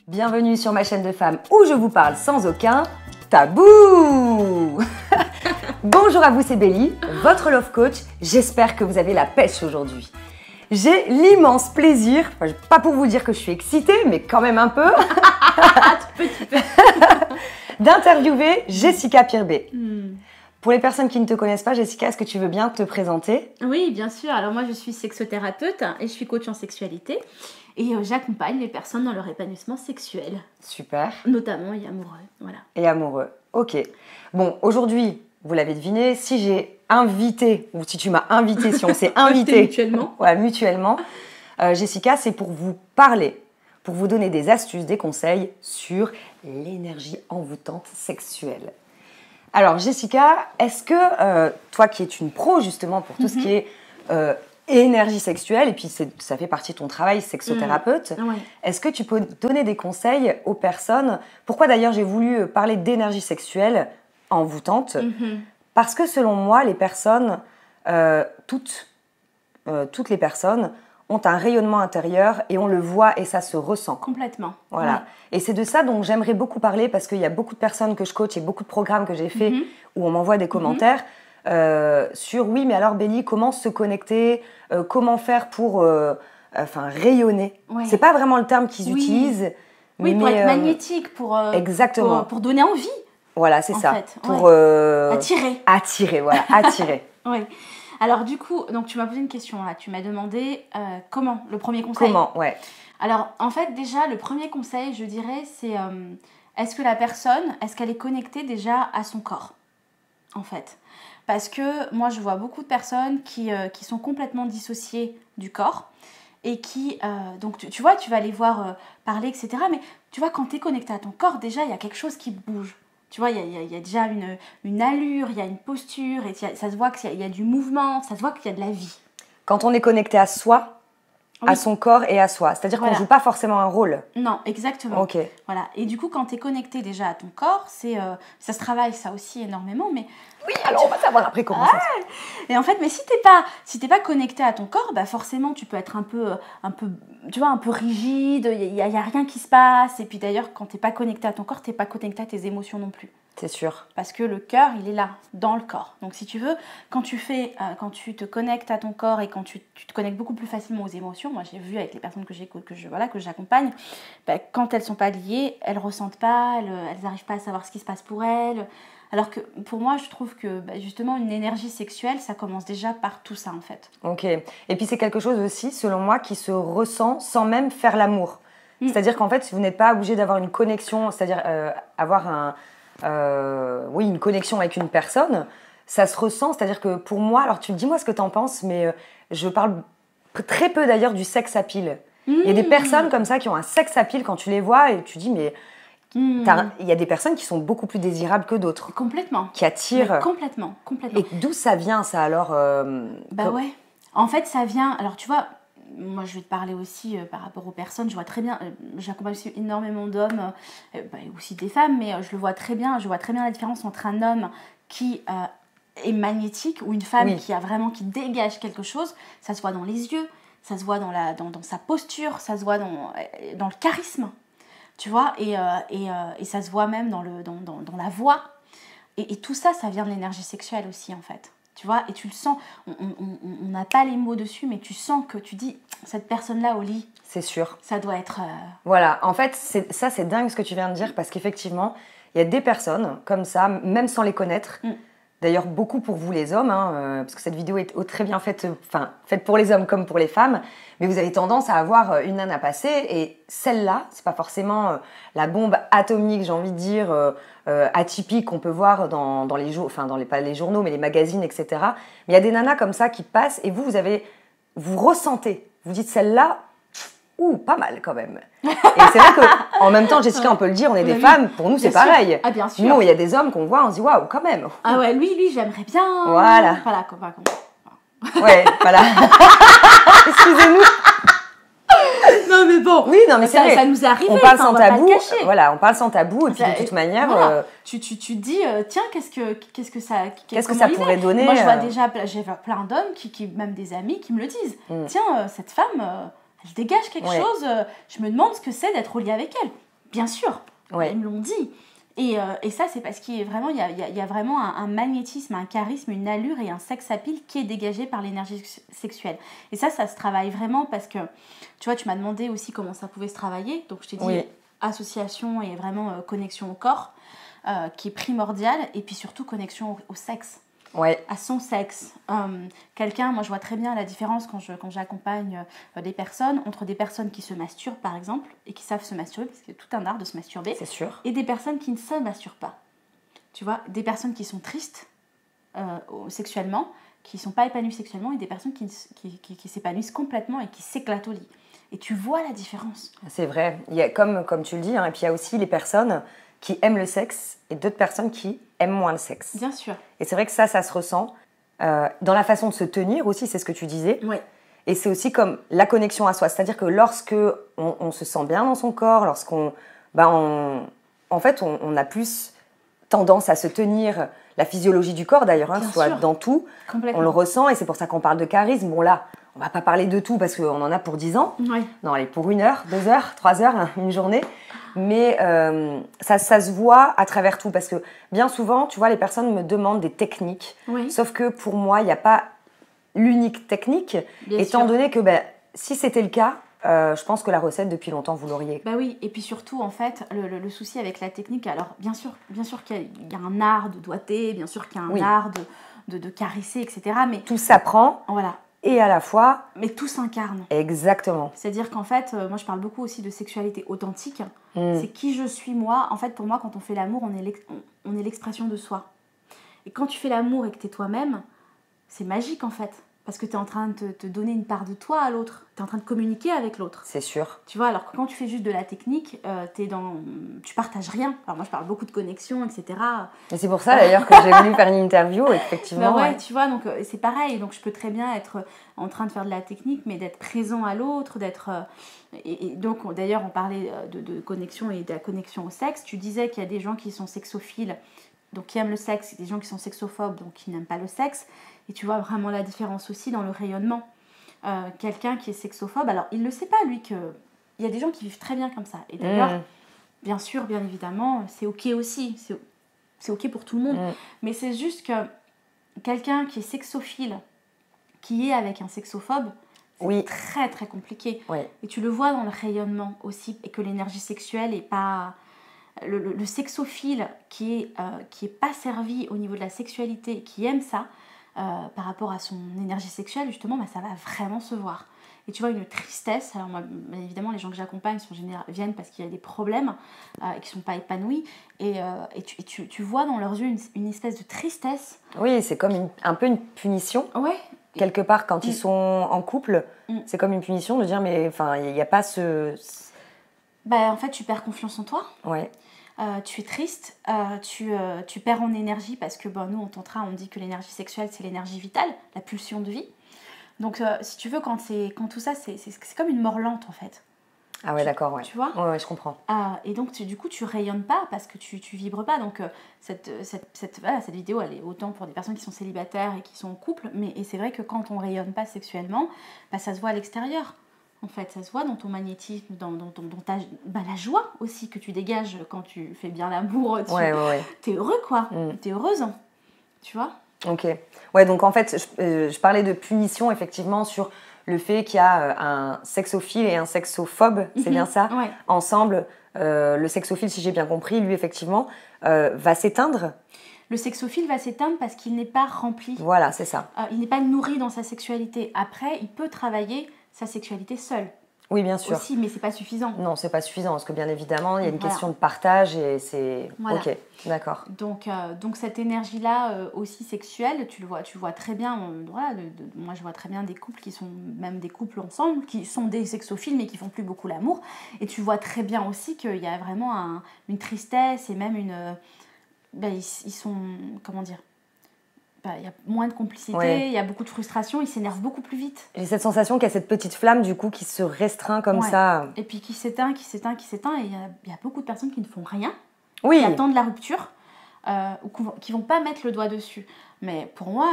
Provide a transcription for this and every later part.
Bienvenue sur ma chaîne de femmes où je vous parle sans aucun tabou. Bonjour à vous, c'est Bélie, votre love coach. J'espère que vous avez la pêche aujourd'hui. J'ai l'immense plaisir, pas pour vous dire que je suis excitée, mais quand même un peu, d'interviewer Jessica Pirbet. Pour les personnes qui ne te connaissent pas, Jessica, est-ce que tu veux bien te présenter? Oui, bien sûr. Alors moi, je suis sexothérapeute et je suis coach en sexualité. Et j'accompagne les personnes dans leur épanouissement sexuel. Super. Notamment et amoureux, voilà. Et amoureux, ok. Bon, aujourd'hui, vous l'avez deviné, si j'ai invité, ou si tu m'as invité, si on s'est invité mutuellement, ouais, mutuellement, Jessica, c'est pour vous parler, pour vous donner des astuces, des conseils sur l'énergie envoûtante sexuelle. Alors Jessica, est-ce que toi qui es une pro justement pour tout ce qui est énergie sexuelle, et puis ça fait partie de ton travail sexothérapeute, ouais. Est-ce que tu peux donner des conseils aux personnes? Pourquoi d'ailleurs j'ai voulu parler d'énergie sexuelle envoûtante? Parce que selon moi, les personnes, toutes les personnes ont un rayonnement intérieur et on le voit et ça se ressent. Complètement. Voilà. Ouais. Et c'est de ça dont j'aimerais beaucoup parler parce qu'il y a beaucoup de personnes que je coach et beaucoup de programmes que j'ai fait où on m'envoie des commentaires sur oui, mais alors Bélie, comment se connecter, comment faire pour rayonner. Ouais. C'est pas vraiment le terme qu'ils utilisent. Oui, mais, pour être magnétique, exactement. Pour donner envie. Voilà, c'est ça. Fait. Pour attirer. Attirer, voilà, attirer. Oui. Alors du coup, donc tu m'as posé une question là. Tu m'as demandé comment, le premier conseil. Comment, ouais. Alors en fait déjà, le premier conseil, je dirais, c'est est-ce que la personne, est-ce qu'elle est connectée déjà à son corps, en fait. Parce que moi, je vois beaucoup de personnes qui sont complètement dissociées du corps et qui, donc tu vois, tu vas les voir parler, etc. Mais tu vois, quand tu es connecté à ton corps, déjà, il y a quelque chose qui bouge. Tu vois, il y a déjà une allure, il y a une posture, et ça se voit qu'il y a du mouvement, ça se voit qu'il y a de la vie. Quand on est connecté à soi, à son corps et à soi, c'est-à-dire qu'on ne joue pas forcément un rôle. Non, exactement. Ok. Voilà. Et du coup, quand tu es connecté déjà à ton corps, ça se travaille ça aussi énormément, mais... Oui, alors on va savoir après comment ça se fait. Et en fait, mais si t'es pas connecté à ton corps, bah forcément tu peux être un peu, tu vois, un peu rigide. Il y a rien qui se passe. Et puis d'ailleurs, quand t'es pas connecté à ton corps, t'es pas connecté à tes émotions non plus. C'est sûr. Parce que le cœur, il est là, dans le corps. Donc si tu veux, quand tu te connectes à ton corps et quand tu te connectes beaucoup plus facilement aux émotions, moi j'ai vu avec les personnes que j'accompagne, bah, quand elles sont pas liées, elles ressentent pas, elles n'arrivent pas à savoir ce qui se passe pour elles. Alors que pour moi, je trouve que justement une énergie sexuelle, ça commence déjà par tout ça en fait. Ok. Et puis c'est quelque chose aussi, selon moi, qui se ressent sans même faire l'amour. C'est-à-dire qu'en fait, vous n'êtes pas obligé d'avoir une connexion, c'est-à-dire avoir une connexion avec une personne, ça se ressent. C'est-à-dire que pour moi, alors tu me dis-moi ce que tu en penses, mais je parle très peu d'ailleurs du sex appeal. Il y a des personnes comme ça qui ont un sex appeal quand tu les vois et tu dis mais... Il y a des personnes qui sont beaucoup plus désirables que d'autres. Complètement. Qui attirent. Ouais, complètement. Et d'où ça vient ça alors ouais. En fait, ça vient... Alors tu vois, moi je vais te parler aussi par rapport aux personnes. Je vois très bien... j'accompagne aussi énormément d'hommes, aussi des femmes, mais je vois très bien la différence entre un homme qui est magnétique ou une femme qui dégage quelque chose. Ça se voit dans les yeux, ça se voit dans sa posture, ça se voit dans le charisme. Tu vois, et ça se voit même dans la voix. Et tout ça, ça vient de l'énergie sexuelle aussi, en fait. Tu vois, et tu le sens, on n'a pas les mots dessus, mais tu sens que tu dis, cette personne-là au lit... C'est sûr. Ça doit être... Voilà, en fait, c'est dingue ce que tu viens de dire, parce qu'effectivement, il y a des personnes comme ça, même sans les connaître... D'ailleurs, beaucoup pour vous les hommes, parce que cette vidéo est très bien faite pour les hommes comme pour les femmes, mais vous avez tendance à avoir une nana passée, et celle-là, c'est pas forcément la bombe atomique, j'ai envie de dire, atypique qu'on peut voir dans les pas les journaux, mais les magazines, etc. Mais il y a des nanas comme ça qui passent, et vous ressentez, vous dites celle-là, pas mal quand même. Et c'est vrai qu'en même temps, Jessica, on peut le dire, on est des femmes, pour nous c'est pareil. Ah, bien sûr. Nous, il y a des hommes qu'on voit, on se dit waouh, quand même. Ah ouais, lui, j'aimerais bien. Voilà. Voilà, ouais, voilà. Excusez-nous. Non, mais bon. Oui, non, mais c'est vrai. Ça nous est arrivé, on parle sans tabou. Pas le cacher. Voilà, on parle sans tabou, et puis de toute manière. Voilà. Tu te dis, tiens, qu'est-ce que ça pourrait donner. Moi, je vois déjà, j'ai plein d'hommes, même des amis, qui me le disent. Tiens, cette femme. Elle dégage quelque chose, je me demande ce que c'est d'être au lit avec elle. Bien sûr, Ouais. ils me l'ont dit. Et ça, c'est parce qu'il y a vraiment un magnétisme, un charisme, une allure et un sex appeal qui est dégagé par l'énergie sexuelle. Et ça se travaille vraiment parce que, tu vois, tu m'as demandé aussi comment ça pouvait se travailler. Donc, je t'ai dit Oui. association et vraiment connexion au corps, qui est primordiale. Et puis surtout, connexion au sexe. Ouais. À son sexe. Quelqu'un, moi je vois très bien la différence quand j'accompagne des personnes, entre des personnes qui se masturbent par exemple, et qui savent se masturber, parce qu'il y a tout un art de se masturber, C'est sûr. et des personnes qui ne se masturbent pas. Tu vois, des personnes qui sont tristes sexuellement, qui ne sont pas épanouies sexuellement, et des personnes qui s'épanouissent complètement et qui s'éclatent au lit. Et tu vois la différence. C'est vrai. Il y a, comme tu le dis, hein, et puis il y a aussi les personnes qui aiment le sexe et d'autres personnes qui aiment moins le sexe. Bien sûr. Et c'est vrai que ça se ressent dans la façon de se tenir aussi, c'est ce que tu disais. Ouais. Et c'est aussi comme la connexion à soi. C'est-à-dire que lorsque on se sent bien dans son corps, en fait, on a plus tendance à se tenir, la physiologie du corps d'ailleurs, hein, Bien soit sûr. dans tout, Complètement. on le ressent et c'est pour ça qu'on parle de charisme. Bon là, on va pas parler de tout parce qu'on en a pour 10 ans. Ouais. Non, allez, pour 1 heure, 2 heures, 3 heures, une journée. Mais ça se voit à travers tout parce que bien souvent, tu vois, les personnes me demandent des techniques. Oui. Sauf que pour moi, il n'y a pas l'unique technique, Bien étant sûr. donné que si c'était le cas, je pense que la recette, depuis longtemps, vous l'auriez. Bah oui, et puis surtout, en fait, le souci avec la technique, alors bien sûr qu'il y a un art de doigté, bien sûr qu'il y a un Oui. art de caresser, etc. Mais Tout s'apprend voilà, et à la fois, mais tout s'incarne. exactement. C'est-à-dire qu'en fait, moi je parle beaucoup aussi de sexualité authentique. Mm. C'est qui je suis moi. En fait, pour moi, quand on fait l'amour, on est l'expression de soi. Et quand tu fais l'amour et que tu es toi-même, c'est magique en fait. Parce que tu es en train de te donner une part de toi à l'autre. Tu es en train de communiquer avec l'autre. C'est sûr. Tu vois, alors que quand tu fais juste de la technique, tu partages rien. Alors moi, je parle beaucoup de connexion, etc. Et c'est pour ça d'ailleurs que j'ai voulu faire une interview, effectivement. Bah ouais, ouais. tu vois, donc c'est pareil. Donc je peux très bien être en train de faire de la technique, mais d'être présent à l'autre, d'être... et donc d'ailleurs, on parlait de connexion et de la connexion au sexe. Tu disais qu'il y a des gens qui sont sexophiles, donc qui aiment le sexe, et des gens qui sont sexophobes, donc qui n'aiment pas le sexe. Et tu vois vraiment la différence aussi dans le rayonnement. Quelqu'un qui est sexophobe, alors il ne le sait pas lui que il y a des gens qui vivent très bien comme ça. Et d'ailleurs, bien sûr, bien évidemment, c'est ok aussi, c'est ok pour tout le monde. Mais c'est juste que quelqu'un qui est sexophile, qui est avec un sexophobe, c'est Oui. très très compliqué. Oui. Et tu le vois dans le rayonnement aussi, et que l'énergie sexuelle est pas... Le sexophile qui est pas servi au niveau de la sexualité, qui aime ça, par rapport à son énergie sexuelle, justement, ça va vraiment se voir. Et tu vois, une tristesse. Alors, moi, bien évidemment, les gens que j'accompagne viennent parce qu'il y a des problèmes et qui ne sont pas épanouis. Et tu vois dans leurs yeux une espèce de tristesse. Oui, c'est comme un peu une punition. Ouais. Quelque part, quand ils sont en couple, c'est comme une punition de dire, mais enfin, il n'y a pas ce... En fait, tu perds confiance en toi. Ouais. Tu es triste, tu perds en énergie parce que nous en tantra on dit que l'énergie sexuelle c'est l'énergie vitale, la pulsion de vie. Donc si tu veux, quand tout ça c'est comme une mort lente en fait. Ah ouais, d'accord, ouais. Tu vois ? Ouais, je comprends. Et donc du coup tu rayonnes pas parce que tu vibres pas. Donc cette vidéo elle est autant pour des personnes qui sont célibataires et qui sont en couple, et c'est vrai que quand on rayonne pas sexuellement, ça se voit à l'extérieur. En fait, ça se voit dans ton magnétisme, dans la joie aussi que tu dégages quand tu fais bien l'amour. T'es heureux, quoi. T'es heureuse, hein, tu vois. Ok. Ouais, donc en fait, je parlais de punition, effectivement, sur le fait qu'il y a un sexophile et un sexophobe, c'est bien ça, ouais. Ensemble. Le sexophile, si j'ai bien compris, lui, effectivement, va s'éteindre. Le sexophile va s'éteindre parce qu'il n'est pas rempli. Voilà, c'est ça. Il n'est pas nourri dans sa sexualité. Après, il peut travailler sa sexualité seule. Oui, bien sûr. Aussi, mais c'est pas suffisant. Non, c'est pas suffisant parce que bien évidemment, il y a une question de partage et c'est... Voilà. Ok, d'accord. Donc cette énergie-là aussi sexuelle, tu vois très bien. Moi, je vois très bien des couples qui sont même des couples ensemble, qui sont des sexophiles mais qui font plus beaucoup l'amour. Et tu vois très bien aussi qu'il y a vraiment une tristesse et même une... ils sont... Comment dire ? Il y a moins de complicité, il y a beaucoup de frustration, ils s'énervent beaucoup plus vite. J'ai cette sensation qu'il y a cette petite flamme du coup qui se restreint comme ça. Et puis qui s'éteint, et il y a beaucoup de personnes qui ne font rien, oui. qui attendent la rupture, ou qui ne vont pas mettre le doigt dessus. Mais pour moi,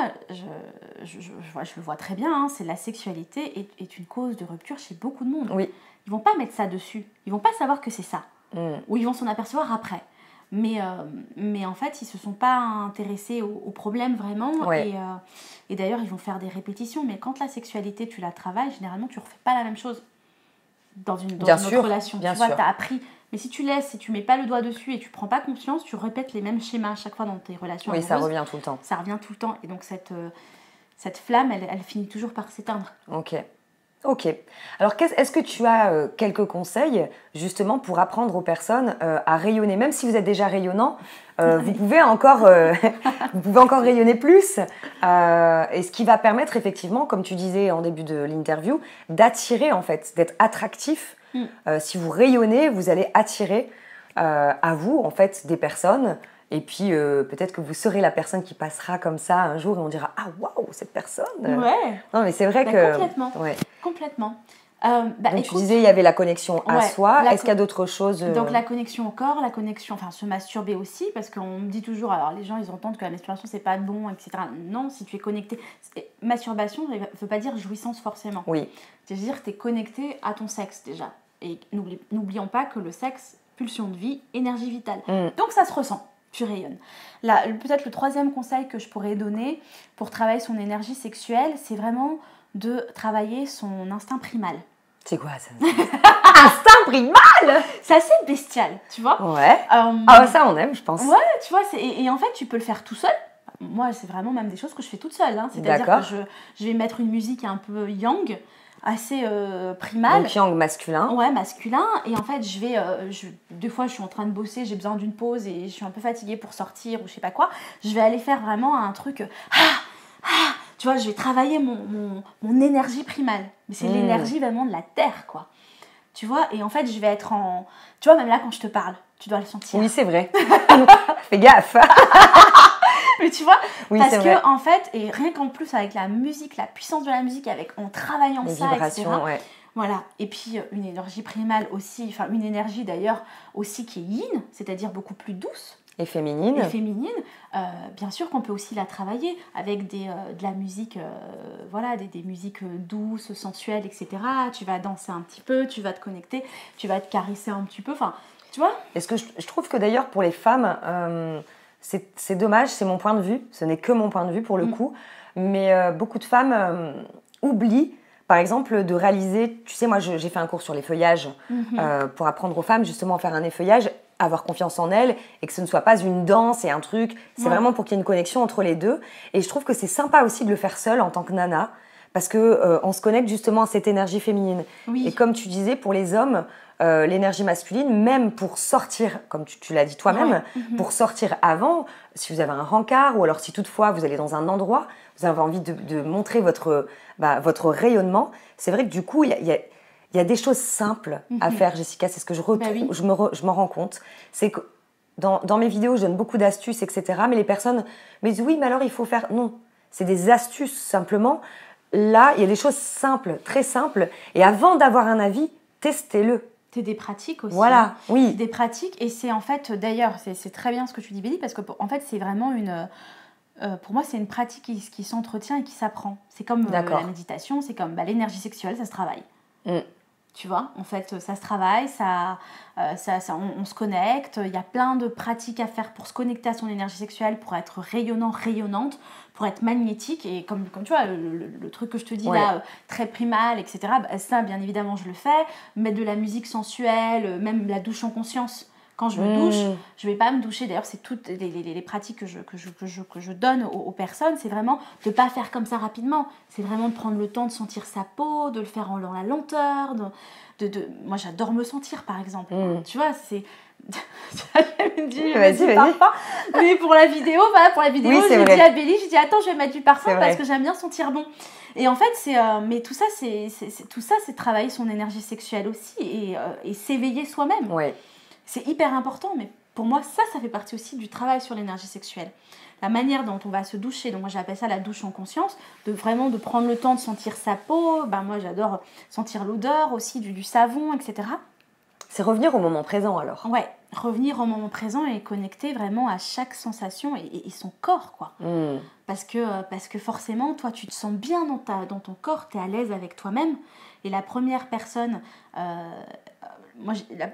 je le vois très bien, c'est la sexualité est une cause de rupture chez beaucoup de monde. Oui. Ils ne vont pas mettre ça dessus, ils ne vont pas savoir que c'est ça. Ou ils vont s'en apercevoir après. Mais en fait, ils ne se sont pas intéressés au problème vraiment. Ouais. Et d'ailleurs, ils vont faire des répétitions. Mais quand la sexualité, tu la travailles, généralement, tu ne refais pas la même chose dans une autre relation. Tu vois, tu as appris. Mais si tu laisses, si tu mets pas le doigt dessus et tu prends pas conscience, tu répètes les mêmes schémas à chaque fois dans tes relations amoureuses. Ça revient tout le temps. Ça revient tout le temps. Et donc, cette flamme, elle finit toujours par s'éteindre. Ok. Alors, est-ce que tu as quelques conseils, justement, pour apprendre aux personnes à rayonner? Même si vous êtes déjà rayonnant, vous pouvez encore rayonner plus. Et ce qui va permettre, effectivement, comme tu disais en début de l'interview, d'attirer, en fait, d'être attractif. Si vous rayonnez, vous allez attirer à vous, en fait, des personnes. Et puis, peut-être que vous serez la personne qui passera comme ça un jour et on dira « Ah, waouh, cette personne !» Ouais. Non, mais c'est vrai que... Complètement. Ouais. Complètement. Donc, écoute, tu disais, il y avait la connexion à soi. Est-ce qu'il y a d'autres choses Donc, la connexion au corps, la connexion... Enfin, se masturber aussi, parce qu'on me dit toujours... Alors, les gens, ils entendent que la masturbation, c'est pas bon, etc. Non, si tu es connecté... Masturbation, ça ne veut pas dire jouissance, forcément. Oui. C'est-à-dire que tu es connecté à ton sexe, déjà. Et n'oublions pas que le sexe, pulsion de vie, énergie vitale. Donc, ça se ressent. Tu rayonnes. Peut-être le troisième conseil que je pourrais donner pour travailler son énergie sexuelle, c'est vraiment de travailler son instinct primal. C'est quoi ça? Instinct primal? C'est assez bestial, tu vois. Ouais. Ça on aime, je pense. Ouais, tu vois. Et en fait, tu peux le faire tout seul. Moi, c'est vraiment même des choses que je fais toute seule. Hein. C'est-à-dire que je vais mettre une musique un peu yang, assez primal. Donc yang masculin. Ouais, masculin. Et en fait, des fois, je suis en train de bosser, j'ai besoin d'une pause et je suis un peu fatiguée pour sortir ou je sais pas quoi. Je vais aller faire vraiment un truc... tu vois, je vais travailler mon énergie primale. Mais c'est l'énergie vraiment de la terre, quoi. Tu vois, et en fait, je vais être en... Tu vois, même là, quand je te parle, tu dois le sentir. Oui, c'est vrai. Fais gaffe. Mais tu vois, oui, parce que en fait, et rien qu'en plus avec la musique, la puissance de la musique, en travaillant les ça, vibrations, etc. Ouais. Voilà. Et puis une énergie primale aussi, enfin une énergie d'ailleurs aussi qui est yin, c'est-à-dire beaucoup plus douce. Et féminine. Bien sûr qu'on peut aussi la travailler avec de la musique, des musiques douces, sensuelles, etc. Tu vas danser un petit peu, tu vas te connecter, tu vas te caresser un petit peu, enfin, tu vois. Est-ce que je trouve que d'ailleurs pour les femmes... c'est dommage, c'est mon point de vue, ce n'est que mon point de vue pour le coup, mais beaucoup de femmes oublient, par exemple, de réaliser, tu sais, moi j'ai fait un cours sur les feuillages pour apprendre aux femmes justement à faire un effeuillage, avoir confiance en elles et que ce ne soit pas une danse et un truc, c'est vraiment pour qu'il y ait une connexion entre les deux. Et je trouve que c'est sympa aussi de le faire seule en tant que nana, parce que on se connecte justement à cette énergie féminine. Oui. Et comme tu disais, pour les hommes, l'énergie masculine, même pour sortir, comme tu l'as dit toi-même, pour sortir avant, si vous avez un rencard ou alors si toutefois vous allez dans un endroit, vous avez envie de montrer votre rayonnement, c'est vrai que du coup, il y a des choses simples à faire, Jessica, c'est ce que je retrouve, je me rends compte, c'est que dans mes vidéos, je donne beaucoup d'astuces, etc., mais les personnes me disent, oui, mais alors il faut faire... Non, c'est des astuces simplement. Là, il y a des choses simples, très simples, et avant d'avoir un avis, testez-le. C'est des pratiques aussi. Voilà, oui. Des pratiques, et c'est en fait, d'ailleurs, c'est très bien ce que tu dis, Béli, parce que en fait, c'est vraiment pour moi, c'est une pratique qui s'entretient et qui s'apprend. C'est comme la méditation, c'est comme l'énergie sexuelle, ça se travaille. Tu vois, en fait, ça se travaille, on se connecte. Il y a plein de pratiques à faire pour se connecter à son énergie sexuelle, pour être rayonnant, rayonnante, pour être magnétique. Et comme tu vois, le truc que je te dis là, très primal, etc., ça, bien évidemment, je le fais. Mettre de la musique sensuelle, même la douche en conscience. Quand je me douche, je ne vais pas me doucher. D'ailleurs, c'est toutes les pratiques que je donne aux personnes. C'est vraiment de ne pas faire comme ça rapidement. C'est vraiment de prendre le temps de sentir sa peau, de le faire dans la lenteur. Moi, j'adore me sentir, par exemple. Tu vois, c'est... Vas-y. Mais pour la vidéo, j'ai dit à Béli, j'ai dit, attends, je vais mettre du parfum parce que j'aime bien sentir bon. Et en fait, mais tout ça, c'est travailler son énergie sexuelle aussi et s'éveiller soi-même. Ouais. C'est hyper important, mais pour moi, ça fait partie aussi du travail sur l'énergie sexuelle. La manière dont on va se doucher, donc moi j'appelle ça la douche en conscience, de prendre le temps de sentir sa peau. Moi j'adore sentir l'odeur aussi du savon, etc. C'est revenir au moment présent alors. Ouais, revenir au moment présent et connecter vraiment à chaque sensation et son corps, quoi. Parce que forcément, toi tu te sens bien dans ton corps, tu es à l'aise avec toi-même. Et la première personne... moi,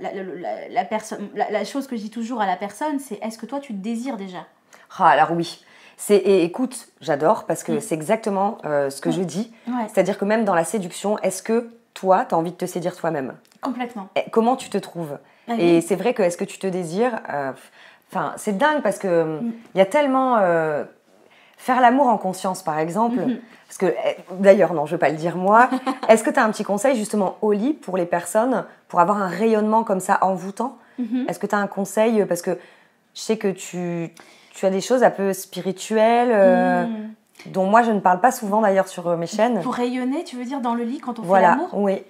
la chose que je dis toujours à la personne, c'est est-ce que toi, tu te désires déjà? Ah, alors oui. Et écoute, j'adore parce que c'est exactement ce que je dis. Ouais. C'est-à-dire que même dans la séduction, est-ce que toi, tu as envie de te séduire toi-même? Complètement. Comment tu te trouves? Ah, Et oui. c'est vrai que est-ce que tu te désires? Enfin, c'est dingue parce que il y a tellement faire l'amour en conscience, par exemple. Parce que d'ailleurs, non, je vais pas le dire moi. Est-ce que tu as un petit conseil justement au lit pour les personnes pour avoir un rayonnement comme ça envoûtant? Est-ce que tu as un conseil parce que je sais que tu as des choses un peu spirituelles dont moi je ne parle pas souvent d'ailleurs sur mes chaînes. Pour rayonner, tu veux dire dans le lit quand on Voilà, fait l'amour? oui.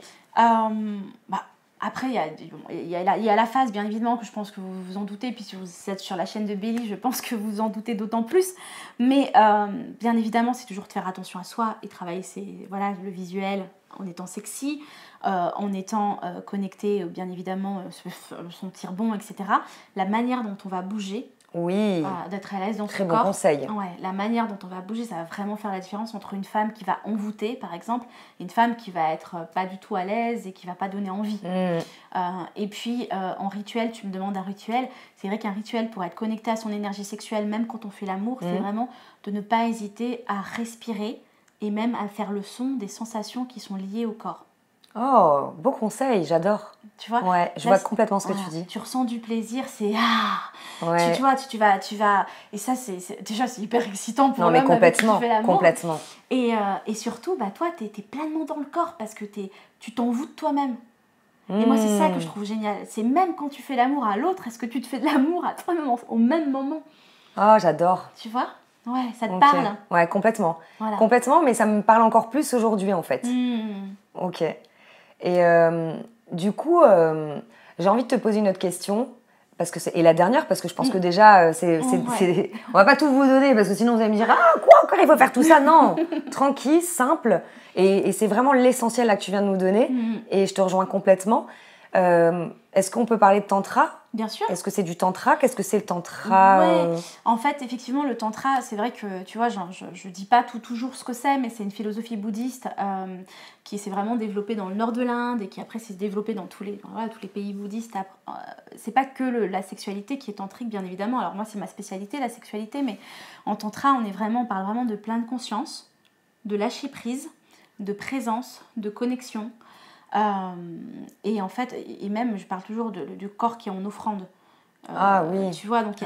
Après, il y a la phase, bien évidemment, que je pense que vous vous en doutez. Puis si vous êtes sur la chaîne de Belly, je pense que vous vous en doutez d'autant plus. Mais bien évidemment, c'est toujours de faire attention à soi et travailler le visuel en étant sexy, en étant connecté, bien évidemment, son tir bon, etc. La manière dont on va bouger. Oui, d'être à l'aise dans très son bon corps. conseil. Ouais, la manière dont on va bouger, ça va vraiment faire la différence entre une femme qui va envoûter, par exemple, et une femme qui va être pas du tout à l'aise et qui va pas donner envie. Et puis, en rituel, tu me demandes un rituel. C'est vrai qu'un rituel, pour être connecté à son énergie sexuelle, même quand on fait l'amour, c'est vraiment de ne pas hésiter à respirer et même à faire le son des sensations qui sont liées au corps. Oh, beau conseil, j'adore. Tu vois, ouais, je vois complètement ce que tu dis. Tu ressens du plaisir, c'est ouais. tu vas et ça déjà c'est hyper excitant pour l'homme avec qui tu fais l'amour. Complètement. Et surtout toi t'es pleinement dans le corps parce que tu t'envoûtes toi-même. Et moi c'est ça que je trouve génial, c'est même quand tu fais l'amour à l'autre, est-ce que tu te fais de l'amour à toi-même au même moment? Oh, j'adore. Tu vois? Ouais, ça te parle. Ouais, complètement. Voilà. Complètement, mais ça me parle encore plus aujourd'hui en fait. Ok. Et du coup, j'ai envie de te poser une autre question. Et la dernière, parce que je pense que déjà, on va pas tout vous donner, parce que sinon vous allez me dire « Ah, quoi encore, il faut faire tout ça ?» Non, tranquille, simple. Et c'est vraiment l'essentiel là que tu viens de nous donner. Et je te rejoins complètement. Est-ce qu'on peut parler de tantra ? Bien sûr. Est-ce que c'est du tantra ? Qu'est-ce que c'est le tantra ? Ouais. En fait, effectivement, le tantra, c'est vrai que, tu vois, je dis pas toujours ce que c'est, mais c'est une philosophie bouddhiste qui s'est vraiment développée dans le nord de l'Inde et qui après s'est développée dans tous les pays bouddhistes. C'est pas que la sexualité qui est tantrique, bien évidemment. Alors moi, c'est ma spécialité, la sexualité, mais en tantra, on parle vraiment de pleine conscience, de lâcher prise, de présence, de connexion. Et en fait, et même je parle toujours du corps qui est en offrande. Oui. Tu vois, donc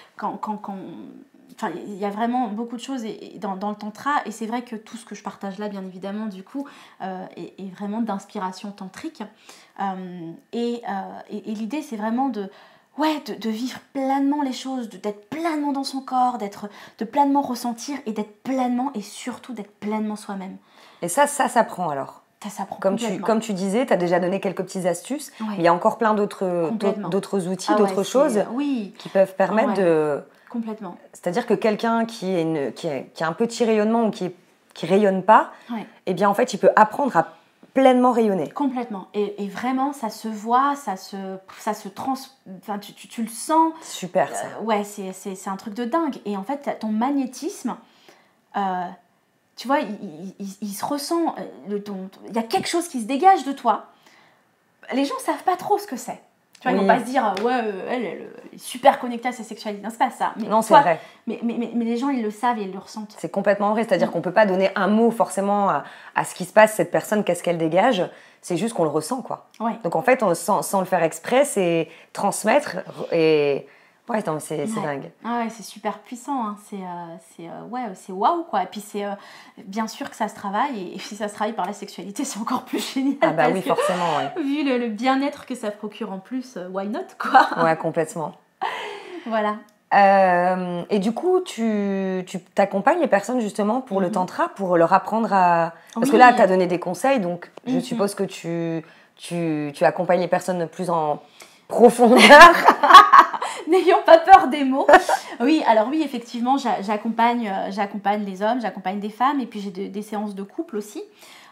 il y a vraiment beaucoup de choses dans le tantra, et c'est vrai que tout ce que je partage là, bien évidemment, du coup, est vraiment d'inspiration tantrique. Et l'idée, c'est vraiment de vivre pleinement les choses, d'être pleinement dans son corps, de pleinement ressentir et d'être pleinement, et surtout d'être pleinement soi-même. Et ça s'apprend alors. Ça s'apprend comme tu disais, tu as déjà donné quelques petites astuces. Ouais. Il y a encore plein d'autres outils, d'autres choses qui peuvent permettre de... Complètement. C'est-à-dire que quelqu'un qui a un petit rayonnement ou qui rayonne pas, eh bien en fait, il peut apprendre à pleinement rayonner. Complètement. Et vraiment, ça se voit, enfin, tu le sens. Super ça. Ouais, c'est un truc de dingue. Et en fait, ton magnétisme... tu vois, il se ressent, il y a quelque chose qui se dégage de toi. Les gens ne savent pas trop ce que c'est. Tu vois, ils ne vont pas se dire, elle est super connectée à sa sexualité. Non, c'est pas ça. Non, c'est vrai. Mais les gens, ils le savent et ils le ressentent. C'est complètement vrai. C'est-à-dire qu'on ne peut pas donner un mot forcément à ce qui se passe, cette personne, qu'est-ce qu'elle dégage. C'est juste qu'on le ressent, quoi. Ouais. Donc en fait, sans le faire exprès, c'est transmettre et... Ouais, c'est dingue. Ah ouais, c'est super puissant. Hein. C'est waouh, quoi. Et puis, c'est bien sûr que ça se travaille. Et si ça se travaille par la sexualité, c'est encore plus génial. Ah bah oui, forcément, ouais. Vu le bien-être que ça procure en plus, why not, quoi. Ouais, complètement. Voilà. Et du coup, tu t'accompagnes les personnes justement pour le tantra, pour leur apprendre à... Parce que là, tu as donné des conseils, donc je suppose que tu accompagnes les personnes plus en profondeur. N'ayons pas peur des mots. Oui, alors oui, effectivement, j'accompagne les hommes, j'accompagne des femmes, et puis j'ai des séances de couple aussi.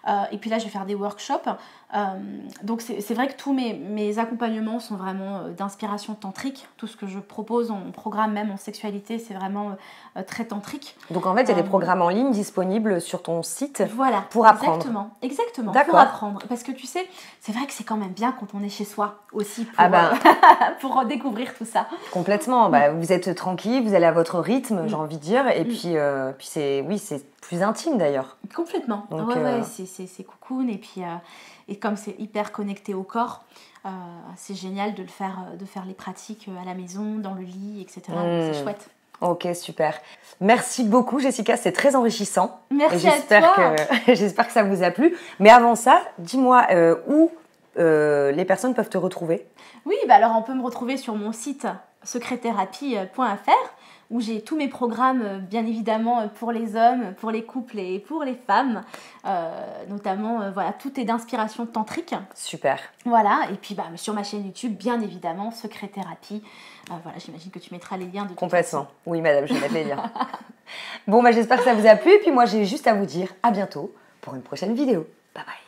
Et puis là, je vais faire des workshops. Donc c'est vrai que tous mes accompagnements sont vraiment d'inspiration tantrique. Tout ce que je propose en programme, même en sexualité, c'est vraiment très tantrique. Donc en fait, il y a des programmes en ligne disponibles sur ton site pour apprendre. Exactement, pour apprendre. Parce que tu sais, c'est vrai que c'est quand même bien quand on est chez soi aussi pour découvrir tout ça. Complètement. Vous êtes tranquille, vous allez à votre rythme, j'ai envie de dire. Et puis c'est plus intime d'ailleurs. Complètement. Donc, c'est cocoon. Et puis et comme c'est hyper connecté au corps, c'est génial de faire les pratiques à la maison, dans le lit, etc. Donc c'est chouette. Ok, super. Merci beaucoup, Jessica. C'est très enrichissant. Merci à toi. J'espère que ça vous a plu. Mais avant ça, dis-moi où les personnes peuvent te retrouver. Oui, alors on peut me retrouver sur mon site secretthérapie.fr où j'ai tous mes programmes, bien évidemment, pour les hommes, pour les couples et pour les femmes. Notamment, tout est d'inspiration tantrique. Super. Voilà, et puis sur ma chaîne YouTube, bien évidemment, Secret Thérapie. J'imagine que tu mettras les liens de toute Complètement. façon. Oui, madame, je vais mettre les liens. Bon, j'espère que ça vous a plu. Et puis moi, j'ai juste à vous dire à bientôt pour une prochaine vidéo. Bye bye.